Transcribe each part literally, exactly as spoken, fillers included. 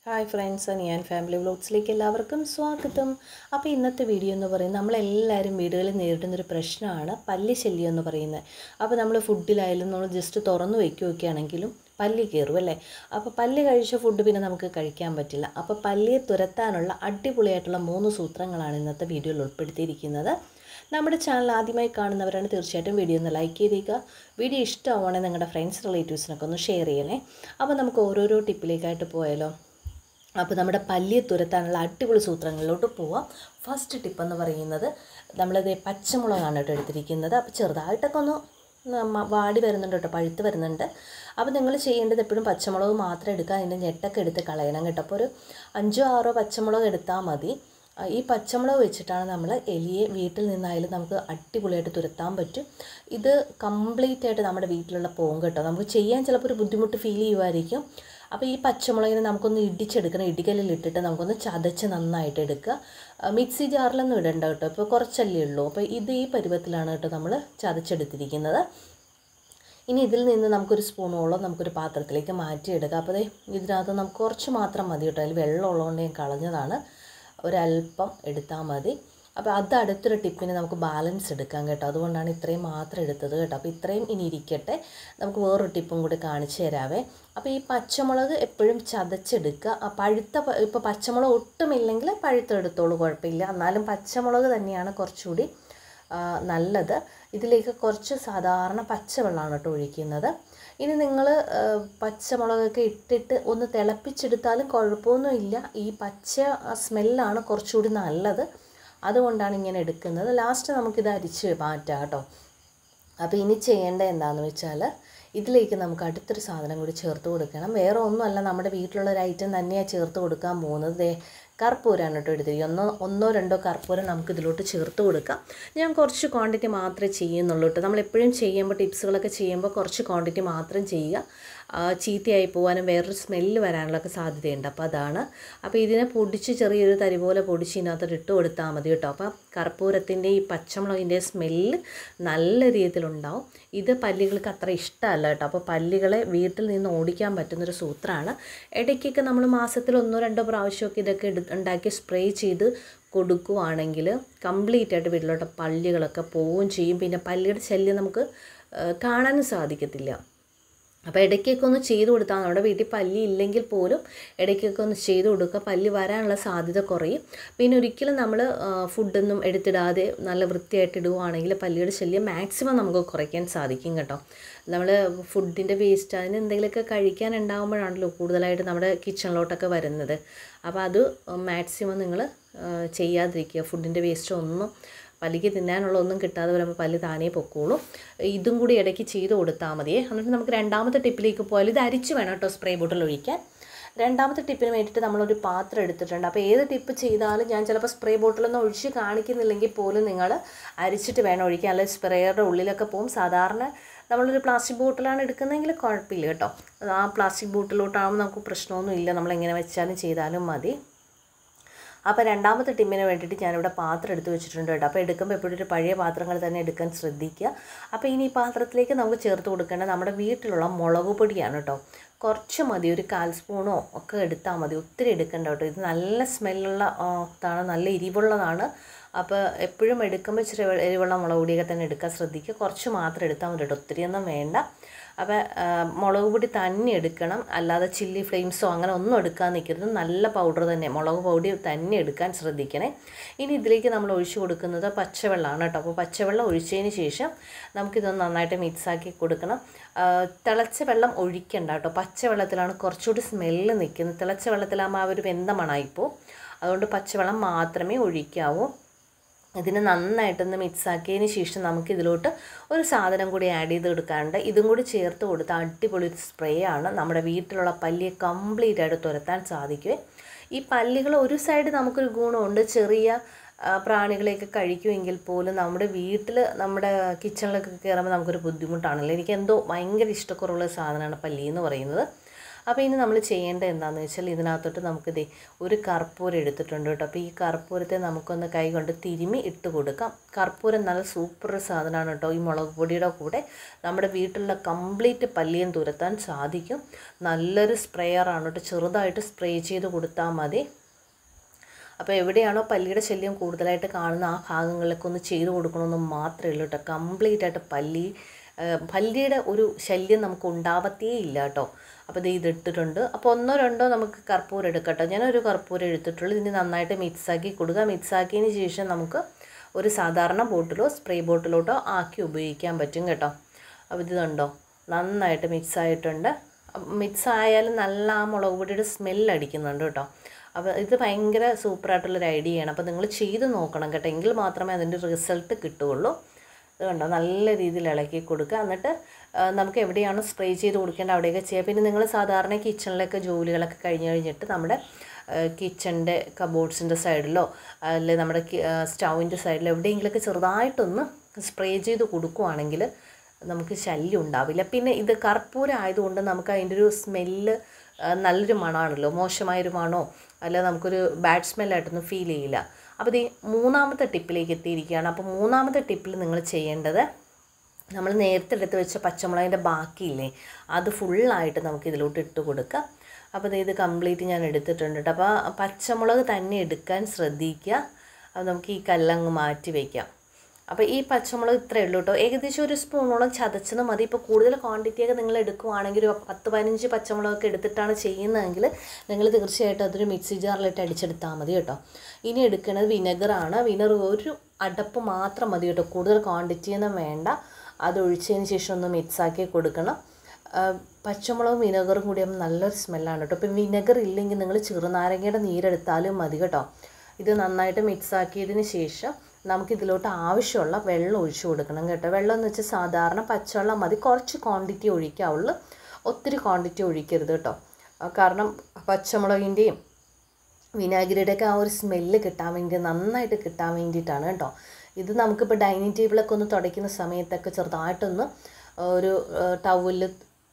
Hi friends, ഞാൻ family വ്ലോഗ്സിലേക്ക് എല്ലാവർക്കും സ്വാഗതം. അപ്പോൾ ഇന്നത്തെ വീഡിയോ എന്ന് പറയുന്നത് നമ്മളെല്ലാവരും വീടുകളിൽ നേരിടുന്നൊരു പ്രശ്നമാണ് പല്ലി ശല്യം എന്ന് പറയുന്നത്. അപ്പോൾ നമ്മൾ ഫുഡിലായാലും നമ്മൾ ജസ്റ്റ് തുറന്നു വയ്ക്കുകയാണെങ്കിലും പല്ലി കയറും അല്ലേ. അപ്പോൾ പല്ലി കഴിച്ച ഫുഡ് പിന്നെ നമുക്ക് കഴിക്കാൻ പറ്റില്ല. അപ്പോൾ പല്ലിയെ തുരത്താനുള്ള അടിപൊളിയായിട്ടുള്ള മൂന്ന് സൂത്രങ്ങളാണ് ഇന്നത്തെ വീഡിയോയിൽ ഉൾപ്പെടുത്തിയിരിക്കുന്നത്. നമ്മുടെ ചാനൽ ആദ്യമായി കാണുന്നവരാണ് തീർച്ചയായിട്ടും വീഡിയോ ഒന്ന് ലൈക്ക് ചെയ്തേക്കുക. വീഡിയോ ഇഷ്ടമാണെങ്കിൽ നിങ്ങളുടെ ഫ്രണ്ട്സ് റിലേറ്റീവ്സിനൊക്കെ ഒന്ന് ഷെയർ ചെയ്യണേ. അപ്പോൾ നമുക്ക് ഓരോരോ ടിപ്പിലേക്കായിട്ട് പോയാലോ. അപ്പോൾ നമ്മുടെ പല്ലിയെ തുരത്താനുള്ള അടിപൊളി സൂത്രങ്ങളിലോട്ട് പോവാം. ഫസ്റ്റ് ടിപ്പെന്ന് പറയുന്നത് നമ്മളത് പച്ചമുളകാണ് കേട്ടോ എടുത്തിരിക്കുന്നത്. അപ്പോൾ ചെറുതായിട്ടൊക്കെ ഒന്ന് വാടി വരുന്നുണ്ട് കേട്ടോ, പഴുത്ത് വരുന്നുണ്ട്. അപ്പോൾ നിങ്ങൾ ചെയ്യേണ്ടത് എപ്പോഴും പച്ചമുളക് മാത്രം എടുക്കുക, അതിൻ്റെ ഞെട്ടൊക്കെ എടുത്ത് കളയണം കേട്ടോ. അപ്പോൾ ഒരു അഞ്ചോ ആറോ പച്ചമുളക് എടുത്താൽ മതി. ഈ പച്ചമുളക് വെച്ചിട്ടാണ് നമ്മൾ എലിയെ വീട്ടിൽ നിന്നായാലും നമുക്ക് അടിപൊളിയായിട്ട് തുരത്താൻ പറ്റും. ഇത് കംപ്ലീറ്റ് ആയിട്ട് നമ്മുടെ വീട്ടിലുള്ള പോകും കേട്ടോ. നമുക്ക് ചെയ്യാൻ ചിലപ്പോൾ ഒരു ബുദ്ധിമുട്ട് ഫീൽ ചെയ്യുമായിരിക്കും. അപ്പോൾ ഈ പച്ചമുളകിനെ നമുക്കൊന്ന് ഇടിച്ചെടുക്കണം. ഇടികല്ലിൽ ഇട്ടിട്ട് നമുക്കൊന്ന് ചതച്ച് നന്നായിട്ട് എടുക്കുക. മിക്സി ജാറിലൊന്നും ഇടണ്ട കേട്ടോ, ഇപ്പോൾ കുറച്ചല്ലേ ഉള്ളൂ. അപ്പോൾ ഇത് ഈ പരുവത്തിലാണ് കേട്ടോ നമ്മൾ ചതച്ചെടുത്തിരിക്കുന്നത്. ഇനി ഇതിൽ നിന്ന് നമുക്കൊരു സ്പൂണോളം നമുക്കൊരു പാത്രത്തിലേക്ക് മാറ്റിയെടുക്കുക. അപ്പോൾ ഇതിനകത്ത് നമുക്ക് കുറച്ച് മാത്രം മതി കേട്ടോ, അതിൽ വെള്ളം ഉള്ളതുകൊണ്ട് ഞാൻ കളഞ്ഞതാണ്. ഒരല്പം എടുത്താൽ മതി. അപ്പോൾ അത് അടുത്തൊരു ടിപ്പിന് നമുക്ക് ബാലൻസ് എടുക്കാം കേട്ടോ, അതുകൊണ്ടാണ് ഇത്രയും മാത്രം എടുത്തത് കേട്ടോ. അപ്പോൾ ഇത്രയും ഇനി ഇരിക്കട്ടെ, നമുക്ക് വേറൊരു ടിപ്പും കൂടി കാണിച്ചു തരാവേ. അപ്പോൾ ഈ പച്ചമുളക് എപ്പോഴും ചതച്ചെടുക്കുക. ആ പഴുത്ത ഇപ്പോൾ പച്ചമുളക് ഒട്ടുമില്ലെങ്കിൽ പഴുത്തെടുത്തോളൂ, കുഴപ്പമില്ല. എന്നാലും പച്ചമുളക് തന്നെയാണ് കുറച്ചുകൂടി നല്ലത്. ഇതിലേക്ക് കുറച്ച് സാധാരണ പച്ചവെള്ളമാണ് കേട്ടോ ഒഴിക്കുന്നത്. ഇനി നിങ്ങൾ പച്ചമുളകൊക്കെ ഇട്ടിട്ട് ഒന്ന് തിളപ്പിച്ചെടുത്താലും കുഴപ്പമൊന്നുമില്ല. ഈ പച്ച സ്മെല്ലാണ് കുറച്ചുകൂടി നല്ലത്, അതുകൊണ്ടാണ് ഇങ്ങനെ എടുക്കുന്നത്. ലാസ്റ്റ് നമുക്കിത് അരിച്ച് മാറ്റാം കേട്ടോ. അപ്പോൾ ഇനി ചെയ്യേണ്ടത് എന്താണെന്ന് വെച്ചാൽ ഇതിലേക്ക് നമുക്ക് അടുത്തൊരു സാധനം കൂടി ചേർത്ത് കൊടുക്കണം. വേറെ ഒന്നുമല്ല, നമ്മുടെ വീട്ടിലുള്ള ഒരു ഐറ്റം തന്നെയാണ് ചേർത്ത് കൊടുക്കാൻ പോകുന്നത്. ദേ കർപ്പൂരാണ് കേട്ടോ എടുത്തിരിക്കുക. ഒന്നോ ഒന്നോ രണ്ടോ കർപ്പൂരം നമുക്ക് ഇതിലോട്ട് ചേർത്ത് കൊടുക്കാം. ഞാൻ കുറച്ച് ക്വാണ്ടിറ്റി മാത്രമേ ചെയ്യുന്നുള്ളൂ കേട്ടോ. നമ്മളെപ്പോഴും ചെയ്യുമ്പോൾ ടിപ്സുകളൊക്കെ ചെയ്യുമ്പോൾ കുറച്ച് ക്വാണ്ടിറ്റി മാത്രം ചെയ്യുക. ചീത്തയായി പോകാനും വേറൊരു സ്മെല്ല് വരാനുള്ളൊക്കെ സാധ്യതയുണ്ട്. അപ്പോൾ അതാണ്. അപ്പോൾ ഇതിനെ പൊടിച്ച് ചെറിയൊരു തരി പോലെ പൊടിച്ച് ഇതിനകത്തോട്ട് ഇട്ട് കൊടുത്താൽ മതി കേട്ടോ. അപ്പോൾ കർപ്പൂരത്തിൻ്റെ ഈ പച്ചമുളകിൻ്റെ സ്മെല്ല് നല്ല രീതിയിലുണ്ടാവും. ഇത് പല്ലികൾക്ക് അത്ര ഇഷ്ടമല്ല കേട്ടോ. അപ്പോൾ പല്ലികളെ വീട്ടിൽ നിന്ന് ഓടിക്കാൻ പറ്റുന്നൊരു സൂത്രമാണ്. ഇടയ്ക്കൊക്കെ നമ്മൾ മാസത്തിൽ ഒന്നോ രണ്ടോ പ്രാവശ്യമൊക്കെ ഇതൊക്കെ എടു ഉണ്ടാക്കി സ്പ്രേ ചെയ്ത് കൊടുക്കുകയാണെങ്കിൽ കംപ്ലീറ്റ് ആയിട്ട് വീട്ടിലോട്ട് പല്ലികളൊക്കെ പോവുകയും ചെയ്യും. പിന്നെ പല്ലിയുടെ ശല്യം നമുക്ക് കാണാനും സാധിക്കത്തില്ല. അപ്പോൾ ഇടയ്ക്കൊക്കെ ഒന്ന് ചെയ്ത് കൊടുത്താൽ നമ്മുടെ വീട്ടിൽ പല്ലി ഇല്ലെങ്കിൽ പോലും ഇടയ്ക്കൊക്കെ ഒന്ന് ചെയ്ത് കൊടുക്കുക, പല്ലി വരാനുള്ള സാധ്യത കുറയും. പിന്നെ ഒരിക്കലും നമ്മൾ ഫുഡൊന്നും എടുത്തിടാതെ നല്ല വൃത്തിയായിട്ട് ഇടുകയാണെങ്കിൽ പല്ലിയുടെ ശല്യം മാക്സിമം നമുക്ക് കുറയ്ക്കാൻ സാധിക്കും കേട്ടോ. നമ്മൾ ഫുഡിൻ്റെ വേസ്റ്റ് അതിന് എന്തെങ്കിലുമൊക്കെ കഴിക്കാനുണ്ടാകുമ്പോഴാണല്ലോ കൂടുതലായിട്ട് നമ്മുടെ കിച്ചണിലോട്ടൊക്കെ വരുന്നത്. അപ്പോൾ അത് മാക്സിമം നിങ്ങൾ ചെയ്യാതിരിക്കുക. ഫുഡിൻ്റെ വേസ്റ്റ് ഒന്നും പല്ലിക്ക് തിന്നാനുള്ള ഒന്നും കിട്ടാതെ വരുമ്പോൾ പല്ല് താനേ പൊക്കോളും. ഇതും കൂടി ഇടയ്ക്ക് ചെയ്ത് കൊടുത്താൽ മതിയേ. എന്നിട്ട് നമുക്ക് രണ്ടാമത്തെ ടിപ്പിലേക്ക് പോയാൽ ഇത് അരിച്ച് വേണം കേട്ടോ സ്പ്രേ ബോട്ടിൽ ഒഴിക്കാൻ. രണ്ടാമത്തെ ടിപ്പിന് വേണ്ടിയിട്ട് നമ്മളൊരു പാത്രം എടുത്തിട്ടുണ്ട്. അപ്പോൾ ഏത് ടിപ്പ് ചെയ്താലും ഞാൻ ചിലപ്പോൾ സ്പ്രേ ബോട്ടിലൊന്നും ഒഴിച്ച് കാണിക്കുന്നില്ലെങ്കിൽ പോലും നിങ്ങൾ അരിച്ചിട്ട് വേണം ഒഴിക്കാൻ, അല്ലെങ്കിൽ സ്പ്രേയുടെ ഉള്ളിലൊക്കെ പോകും. സാധാരണ നമ്മളൊരു പ്ലാസ്റ്റിക് ബോട്ടിലാണ് എടുക്കുന്നതെങ്കിൽ കുഴപ്പമില്ല കേട്ടോ. ആ പ്ലാസ്റ്റിക് ബോട്ടിലോട്ടാകുമ്പോൾ നമുക്ക് പ്രശ്നമൊന്നും ഇല്ല, നമ്മളെങ്ങനെ വെച്ചാലും ചെയ്താലും മതി. അപ്പോൾ രണ്ടാമത്തെ ടിപ്പിന് വേണ്ടിയിട്ട് ഞാനിവിടെ പാത്രം എടുത്ത് വെച്ചിട്ടുണ്ട് കേട്ടോ. അപ്പോൾ എടുക്കുമ്പോൾ എപ്പോഴും ഒരു പഴയ പാത്രങ്ങൾ തന്നെ എടുക്കാൻ ശ്രദ്ധിക്കുക. അപ്പോൾ ഇനി ഈ പാത്രത്തിലേക്ക് നമുക്ക് ചേർത്ത് കൊടുക്കേണ്ടത് നമ്മുടെ വീട്ടിലുള്ള മുളക് പൊടിയാണ് കേട്ടോ. കുറച്ച് മതി, ഒരു കാൽ സ്പൂണോ ഒക്കെ എടുത്താൽ മതി, ഒത്തിരി എടുക്കണ്ട കേട്ടോ. ഇത് നല്ല സ്മെല്ലുള്ള താണ്, നല്ല എരിവുള്ളതാണ്. അപ്പോൾ എപ്പോഴും എടുക്കുമ്പോൾ ഇച്ചിരി എരിവുള്ള മുളക് പൊടിയൊക്കെ തന്നെ എടുക്കാൻ ശ്രദ്ധിക്കുക. കുറച്ച് മാത്രം എടുത്താൽ മതി കേട്ടോ, ഒത്തിരിയൊന്നും വേണ്ട. അപ്പോൾ മുളക് പൊടി തന്നെ എടുക്കണം, അല്ലാതെ ചില്ലി ഫ്ലെയിംസോ അങ്ങനെ ഒന്നും എടുക്കാൻ നിൽക്കരുത്. നല്ല പൗഡർ തന്നെ, മുളക് പൊടി തന്നെ എടുക്കാൻ ശ്രദ്ധിക്കണേ. ഇനി ഇതിലേക്ക് നമ്മൾ ഒഴിച്ചു കൊടുക്കുന്നത് പച്ചവെള്ളമാണ് കേട്ടോ. അപ്പോൾ പച്ചവെള്ളം ഒഴിച്ചതിന് ശേഷം നമുക്കിതൊന്ന് നന്നായിട്ട് മിക്സാക്കി കൊടുക്കണം. തിളച്ച വെള്ളം ഒഴിക്കണ്ട കേട്ടോ, പച്ചവെള്ളത്തിലാണ് കുറച്ചുകൂടി സ്മെല്ല് നിൽക്കുന്നത്. തിളച്ച വെള്ളത്തിലാകുമ്പോൾ ആ ഒരു വെന്ത മണമായിപ്പോൾ, അതുകൊണ്ട് പച്ചവെള്ളം മാത്രമേ ഒഴിക്കാവൂ. ഇതിന് നന്നായിട്ടൊന്ന് മിക്സാക്കിയതിന് ശേഷം നമുക്കിതിലോട്ട് ഒരു സാധനം കൂടി ആഡ് ചെയ്ത് കൊടുക്കാറുണ്ട്. ഇതും കൂടി ചേർത്ത് കൊടുത്ത അടിപൊളി സ്പ്രേ ആണ്. നമ്മുടെ വീട്ടിലുള്ള പല്ലിയെ കംപ്ലീറ്റ് ആയിട്ട് തുരത്താൻ സാധിക്കും. ഈ പല്ലികൾ ഒരു സൈഡ് നമുക്കൊരു ഗുണമുണ്ട്, ചെറിയ പ്രാണികളെയൊക്കെ കഴിക്കുമെങ്കിൽ പോലും നമ്മുടെ വീട്ടിൽ നമ്മുടെ കിച്ചണിലൊക്കെ കയറുമ്പോൾ നമുക്കൊരു ബുദ്ധിമുട്ടാണല്ലോ. എനിക്ക് എന്തോ ഭയങ്കര ഇഷ്ടക്കുറവുള്ള സാധനമാണ് പല്ലി എന്ന് പറയുന്നത്. അപ്പോൾ ഇനി നമ്മൾ ചെയ്യേണ്ടത് എന്താണെന്ന് വെച്ചാൽ ഇതിനകത്തോട്ട് നമുക്കിതേ ഒരു കർപ്പൂരം എടുത്തിട്ടുണ്ട് കേട്ടോ. അപ്പോൾ ഈ കർപ്പൂരത്തെ നമുക്കൊന്ന് കൈ കൊണ്ട് തിരുമ്മി ഇട്ട് കൊടുക്കാം. കർപ്പൂരം നല്ല സൂപ്പർ സാധനമാണ് കേട്ടോ. ഈ മുളക് പൊടിയുടെ കൂടെ നമ്മുടെ വീട്ടിലുള്ള കംപ്ലീറ്റ് പല്ലിയും തുരത്താൻ സാധിക്കും. നല്ലൊരു സ്പ്രേയറാണ് കേട്ടോ. ചെറുതായിട്ട് സ്പ്രേ ചെയ്ത് കൊടുത്താൽ മതി. അപ്പോൾ എവിടെയാണോ പല്ലിയുടെ ശല്യം കൂടുതലായിട്ട് കാണുന്ന ആ ഭാഗങ്ങളിലൊക്കെ ഒന്ന് ചെയ്ത് കൊടുക്കണമെന്ന് മാത്രമേ ഉള്ളൂ കേട്ടോ. കംപ്ലീറ്റ് ആയിട്ട് പല്ലി പല്ലിയുടെ ഒരു ശല്യം നമുക്ക് ഉണ്ടാവത്തേ ഇല്ല കേട്ടോ. അപ്പോൾ ഇത് ഇതിട്ടിട്ടുണ്ട്. അപ്പോൾ ഒന്നോ രണ്ടോ നമുക്ക് കർപ്പൂരം എടുക്കട്ടോ. ഞാനൊരു കർപ്പൂരം എടുത്തിട്ടുള്ളൂ. ഇതിന് നന്നായിട്ട് മിക്സാക്കി കൊടുക്കുക. മിക്സാക്കിയതിന് ശേഷം നമുക്ക് ഒരു സാധാരണ ബോട്ടിലോ സ്പ്രേ ബോട്ടിലോട്ടോ ആക്കി ഉപയോഗിക്കാൻ പറ്റും കേട്ടോ. അപ്പോൾ ഇത് കണ്ടോ നന്നായിട്ട് മിക്സായിട്ടുണ്ട്. മിക്സ് ആയാലും നല്ല ആ മുളക് പൊടിയുടെ സ്മെല്ലടിക്കുന്നുണ്ട് കേട്ടോ. അപ്പോൾ ഇത് ഭയങ്കര സൂപ്പറായിട്ടുള്ളൊരു ഐഡിയയാണ്. അപ്പോൾ നിങ്ങൾ ചെയ്ത് നോക്കണം കേട്ടോ. എങ്കിൽ മാത്രമേ അതിൻ്റെ റിസൾട്ട് കിട്ടുകയുള്ളൂ. ഇത് കണ്ടോ നല്ല രീതിയിൽ ഇളക്കി കൊടുക്കുക. എന്നിട്ട് നമുക്ക് എവിടെയാണ് സ്പ്രേ ചെയ്ത് കൊടുക്കേണ്ടത് അവിടെയൊക്കെ ചെയ്യുക. പിന്നെ നിങ്ങൾ സാധാരണ കിച്ചണിലൊക്കെ ജോലികളൊക്കെ കഴിഞ്ഞ് കഴിഞ്ഞിട്ട് നമ്മുടെ കിച്ചണിൻ്റെ കബോർഡ്സിൻ്റെ സൈഡിലോ അല്ലെങ്കിൽ നമ്മുടെ സ്റ്റൗവിൻ്റെ സൈഡിലോ എവിടെയെങ്കിലുമൊക്കെ ചെറുതായിട്ടൊന്ന് സ്പ്രേ ചെയ്ത് കൊടുക്കുകയാണെങ്കിൽ നമുക്ക് ശല്യം ഉണ്ടാവില്ല. പിന്നെ ഇത് കർപ്പൂരം ആയതുകൊണ്ട് നമുക്ക് അതിൻ്റെ ഒരു സ്മെല്ല് നല്ലൊരു മണമാണല്ലോ. മോശമായൊരു മണോ അല്ല നമുക്കൊരു ബാഡ് സ്മെല്ലായിട്ടൊന്നും ഫീൽ ചെയ്യില്ല. അപ്പോൾ ഈ മൂന്നാമത്തെ ടിപ്പിലേക്ക് എത്തിയിരിക്കുകയാണ്. അപ്പോൾ മൂന്നാമത്തെ ടിപ്പിൽ നിങ്ങൾ ചെയ്യേണ്ടത് നമ്മൾ നേരത്തെ എടുത്ത് വെച്ച പച്ചമുളകിൻ്റെ ബാക്കിയില്ലേ അത് ഫുള്ളായിട്ട് നമുക്ക് ഇതിലോട്ട് ഇട്ട് കൊടുക്കാം. അപ്പോൾ ഇത് കംപ്ലീറ്റ് ഞാൻ എടുത്തിട്ടുണ്ട് കേട്ടോ. അപ്പോൾ പച്ചമുളക് തന്നെ എടുക്കാൻ ശ്രദ്ധിക്കുക. അത് നമുക്ക് ഈ കല്ലങ്ങ് മാറ്റി വയ്ക്കാം. അപ്പോൾ ഈ പച്ചമുളക് ഇത്രയേ ഉള്ളൂ കേട്ടോ. ഏകദേശം ഒരു സ്പൂണോളം ചതച്ചത് മതി. ഇപ്പോൾ കൂടുതൽ ക്വാണ്ടിറ്റിയൊക്കെ നിങ്ങൾ എടുക്കുവാണെങ്കിൽ ഒരു പത്ത് പതിനഞ്ച് പച്ചമുളകൊക്കെ എടുത്തിട്ടാണ് ചെയ്യുന്നതെങ്കിൽ നിങ്ങൾ തീർച്ചയായിട്ടും അതൊരു മിക്സി ജാറിലിട്ട് അടിച്ചെടുത്താൽ മതി കേട്ടോ. ഇനി എടുക്കുന്നത് വിനെഗറാണ്. വിനെഗർ ഒരു അടപ്പ് മാത്രം മതി കേട്ടോ. കൂടുതൽ ക്വാണ്ടിറ്റിയൊന്നും വേണ്ട. അത് ഒഴിച്ചതിന് ശേഷം ഒന്ന് മിക്സാക്കി കൊടുക്കണം. പച്ചമുളകും വിനെഗറും കൂടി നല്ലൊരു സ്മെല്ലാണ് കേട്ടോ. ഇപ്പം വിനെഗർ ഇല്ലെങ്കിൽ നിങ്ങൾ ചെറുനാരങ്ങയുടെ നീരെടുത്താലും മതി കേട്ടോ. ഇത് നന്നായിട്ട് മിക്സാക്കിയതിന് ശേഷം നമുക്കിതിലോട്ട് ആവശ്യമുള്ള വെള്ളം ഒഴിച്ചു കൊടുക്കണം കേട്ടോ. വെള്ളം എന്ന് വെച്ചാൽ സാധാരണ പച്ചവെള്ളം മതി. കുറച്ച് ക്വാണ്ടിറ്റി ഒഴിക്കാവുള്ളൂ, ഒത്തിരി ക്വാണ്ടിറ്റി ഒഴിക്കരുത് കേട്ടോ. കാരണം പച്ചമുളകിൻ്റെയും വിനാഗിരിയുടെയൊക്കെ ആ ഒരു സ്മെല്ല് കിട്ടാൻ വേണ്ടി നന്നായിട്ട് കിട്ടാൻ വേണ്ടിയിട്ടാണ് കേട്ടോ. ഇത് നമുക്കിപ്പോൾ ഡൈനിങ് ടേബിളൊക്കെ ഒന്ന് തുടയ്ക്കുന്ന സമയത്തൊക്കെ ചെറുതായിട്ടൊന്ന് ഒരു ടവലിൽ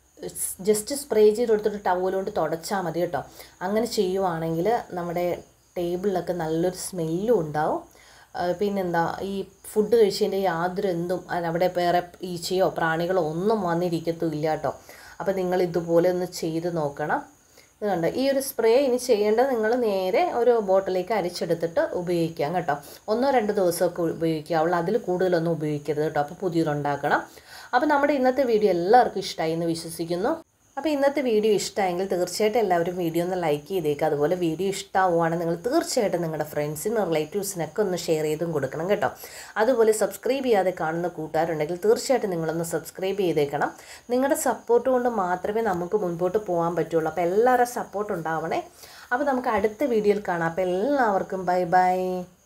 ജസ്റ്റ് സ്പ്രേ ചെയ്ത് കൊടുത്തിട്ട് ടവൽ കൊണ്ട് തുടച്ചാൽ മതി കേട്ടോ. അങ്ങനെ ചെയ്യുവാണെങ്കിൽ നമ്മുടെ ടേബിളിലൊക്കെ നല്ലൊരു സ്മെല്ലും ഉണ്ടാവും. പിന്നെന്താ ഈ ഫുഡ് കഴിച്ചതിൻ്റെ യാതൊരു എന്തും അവിടെ വേറെ ഈച്ചയോ പ്രാണികളോ ഒന്നും വന്നിരിക്കത്തുമില്ല കേട്ടോ. അപ്പോൾ നിങ്ങൾ ഇതുപോലെ ഒന്ന് ചെയ്ത് നോക്കണം. ഇത് കണ്ടോ ഈ ഒരു സ്പ്രേ ഇനി ചെയ്യേണ്ടത് നിങ്ങൾ നേരെ ഒരു ബോട്ടിലേക്ക് അരിച്ചെടുത്തിട്ട് ഉപയോഗിക്കാം കേട്ടോ. ഒന്നോ രണ്ടോ ദിവസമൊക്കെ ഉപയോഗിക്കാവുള്ളൂ, അതിൽ കൂടുതലൊന്നും ഉപയോഗിക്കരുത് കേട്ടോ. അപ്പോൾ പുതിയതുണ്ടാക്കണം. അപ്പോൾ നമ്മുടെ ഇന്നത്തെ വീഡിയോ എല്ലാവർക്കും ഇഷ്ടമായി എന്ന് വിശ്വസിക്കുന്നു. അപ്പോൾ ഇന്നത്തെ വീഡിയോ ഇഷ്ടമായെങ്കിൽ തീർച്ചയായിട്ടും എല്ലാവരും വീഡിയോ ഒന്ന് ലൈക്ക് ചെയ്തേക്കുക. അതുപോലെ വീഡിയോ ഇഷ്ടമാവുകയാണെങ്കിൽ നിങ്ങൾ തീർച്ചയായിട്ടും നിങ്ങളുടെ ഫ്രണ്ട്സിനും റിലേറ്റീവ്സിനൊക്കെ ഒന്ന് ഷെയർ ചെയ്തും കൊടുക്കണം കേട്ടോ. അതുപോലെ സബ്സ്ക്രൈബ് ചെയ്യാതെ കാണുന്ന കൂട്ടുകാരുണ്ടെങ്കിൽ തീർച്ചയായിട്ടും നിങ്ങളൊന്ന് സബ്സ്ക്രൈബ് ചെയ്തേക്കണം. നിങ്ങളുടെ സപ്പോർട്ട് കൊണ്ട് മാത്രമേ നമുക്ക് മുൻപോട്ട് പോകാൻ പറ്റുള്ളൂ. അപ്പോൾ എല്ലാവരുടെ സപ്പോർട്ട് ഉണ്ടാവണേ. അപ്പോൾ നമുക്ക് അടുത്ത വീഡിയോയിൽ കാണാം. അപ്പോൾ എല്ലാവർക്കും ബൈ ബൈ.